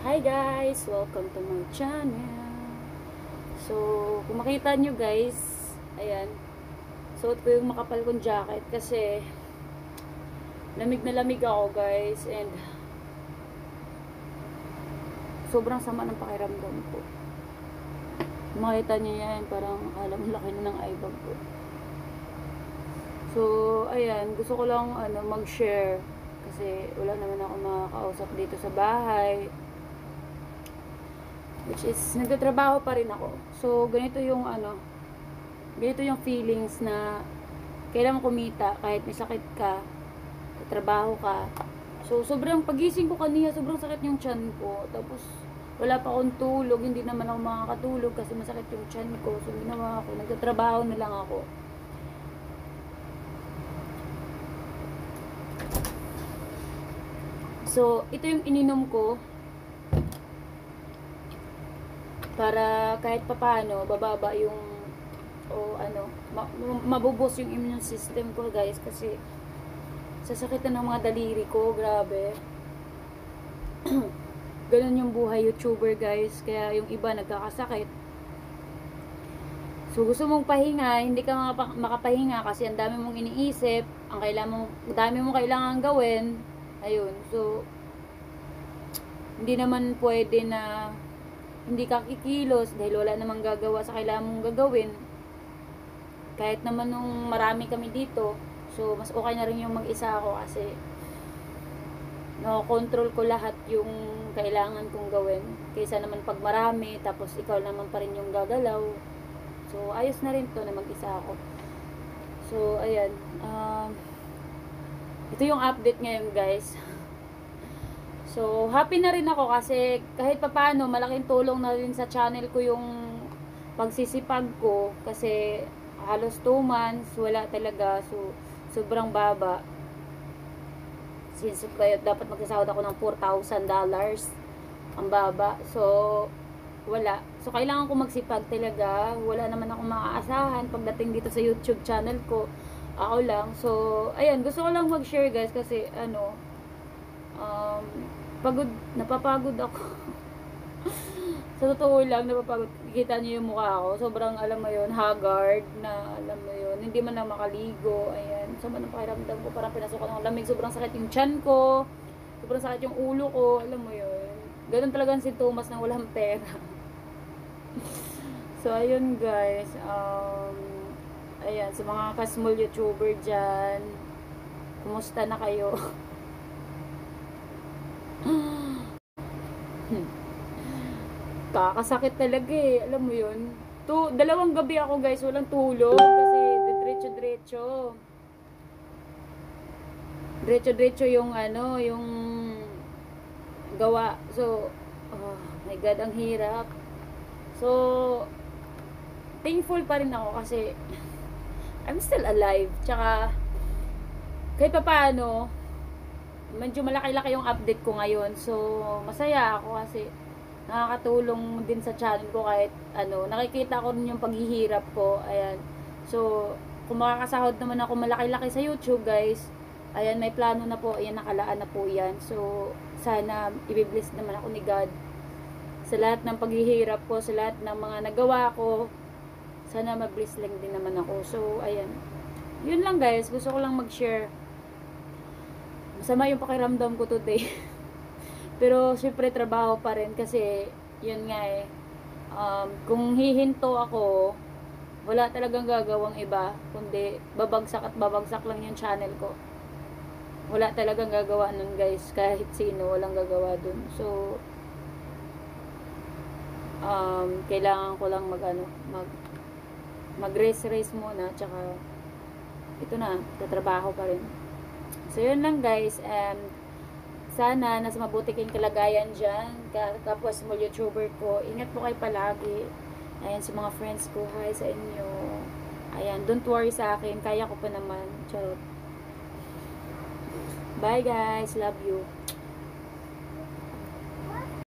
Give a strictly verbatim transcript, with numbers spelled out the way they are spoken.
Hi guys! Welcome to my channel. So, kung makita nyo guys, ayan, suot ko yung makapal kong jacket kasi lamig na lamig ako guys and sobrang sama ng pakiramdam ko. Kung makita nyo yan, parang alam laki na ng eye bag ko. So, ayan, gusto ko lang ano, mag-share kasi wala naman ako makakausap dito sa bahay. Which is, nagtatrabaho pa rin ako. So, ganito yung ano, ganito yung feelings na kailangan kumita kahit may sakit ka, trabaho ka. So, sobrang pagising ko kanina, sobrang sakit yung tiyan ko. Tapos, wala pa akong tulog, hindi naman ako makakatulog kasi masakit yung tiyan ko. So, ginawa ako, nagtatrabaho na lang ako. So, ito yung ininom ko para kahit papano bababa yung o ano ma mabubos yung immune system ko guys kasi sasakitan ng mga daliri ko, grabe. Ganun yung buhay YouTuber guys, kaya yung iba nagkakasakit. So gusto mong pahinga, hindi ka makapahinga kasi ang dami mong iniisip, ang kailangan mong, dami mong kailangan gawin. Ayun, so hindi naman pwede na hindi ka kikilos dahil wala namang gagawa sa kailangan mong gagawin. Kahit naman nung marami kami dito, so mas okay na rin yung mag-isa ako kasi no-control ko lahat yung kailangan kong gawin kaysa naman pag marami tapos ikaw naman pa rin yung gagalaw. So ayos na rin to na mag-isa ako. So ayan, um, ito yung update ngayon guys. So, happy na rin ako kasi kahit papaano malaking tulong na rin sa channel ko yung pagsisipag ko kasi halos two months wala talaga, so sobrang baba. Since kaya dapat magsasahod ako ng four thousand dollars, ang baba. So, wala. So, kailangan ko magsipag talaga. Wala naman akong maaasahan pagdating dito sa YouTube channel ko. Ako lang. So, ayan, gusto ko lang mag-share guys kasi ano, um, pagod, napapagod ako. Sa totoo lang, napapagod. Kikita niyo yung mukha ko. Sobrang, alam mo yun, haggard na, alam mo yun, hindi man na makaligo. Ayan, sama ng pakiramdam ko. Parang pinasok ko ng lamig. Sobrang sakit yung tiyan ko. Sobrang sakit yung ulo ko. Alam mo yun. Ganun talaga ang sintomas ng walang pera. So, ayun guys. Um, ayan, sa mga ka-small YouTuber dyan, kumusta na kayo? Kakasakit talaga eh, alam mo yun. To, dalawang gabi ako guys, walang tulog kasi diretso-diretso. Diretso-diretso yung ano, yung gawa. So, oh my God, ang hirap. So, thankful pa rin ako kasi I'm still alive. Tsaka, kahit pa paano, medyo malaki-laki yung update ko ngayon. So, masaya ako kasi nakakatulong din sa channel ko kahit ano, nakikita ko rin yung paghihirap ko. Ayan. So, kung makakasahod naman ako malaki-laki sa YouTube, guys, ayan, may plano na po. Ayan, nakalaan na po yan. So, sana i-bless naman ako ni God sa lahat ng paghihirap ko, sa lahat ng mga nagawa ko. Sana ma-bless lang din naman ako. So, ayan. Yun lang, guys. Gusto ko lang mag-share. Masama yung pakiramdam ko today. Pero syempre trabaho pa rin kasi yun nga eh. Um, kung hihinto ako, wala talagang gagawang iba kundi babagsak at babagsak lang yung channel ko. Wala talagang gagawa nun guys, kahit sino walang gagawa dun. So um, kailangan ko lang mag ano, mag mag race race muna, tsaka ito na, tatrabaho pa rin. So, yun lang guys. Um, sana nasa mabuti kayong kalagayan dyan. Kapwa small YouTuber ko. Ingat po kayo palagi. Ayan, sa mga friends ko. Hi sa inyo. Ayan, don't worry sa akin. Kaya ko pa naman. Charot. Bye guys. Love you.